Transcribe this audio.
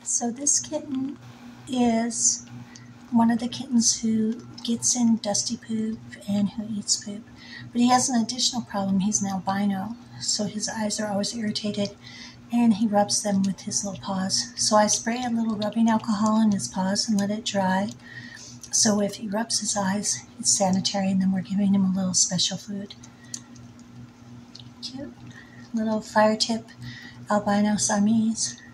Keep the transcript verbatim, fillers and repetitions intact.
So this kitten is one of the kittens who gets in dusty poop and who eats poop. But he has an additional problem. He's an albino, so his eyes are always irritated, and he rubs them with his little paws. So I spray a little rubbing alcohol in his paws and let it dry. So if he rubs his eyes, it's sanitary, and then we're giving him a little special food. Cute little fire tip albino Siamese.